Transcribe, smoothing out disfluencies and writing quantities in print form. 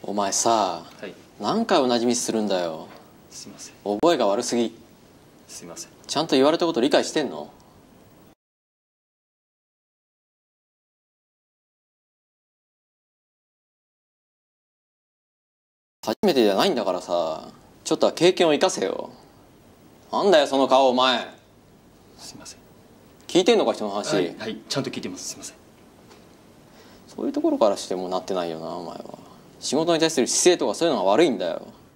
お前さ、 はい。 何回同じミスするんだよ。 すいません。 覚えが悪すぎ。 すいません。 ちゃんと言われたこと理解してんの？初めてじゃないんだからさ、ちょっとは経験を生かせよ。なんだよその顔お前。 すいません。 聞いてんのか人の話。 はい、はい、ちゃんと聞いてます。すいません。 そういうところからしてもなってないよなお前は。仕事に対する姿勢とかそういうのが悪いんだよ。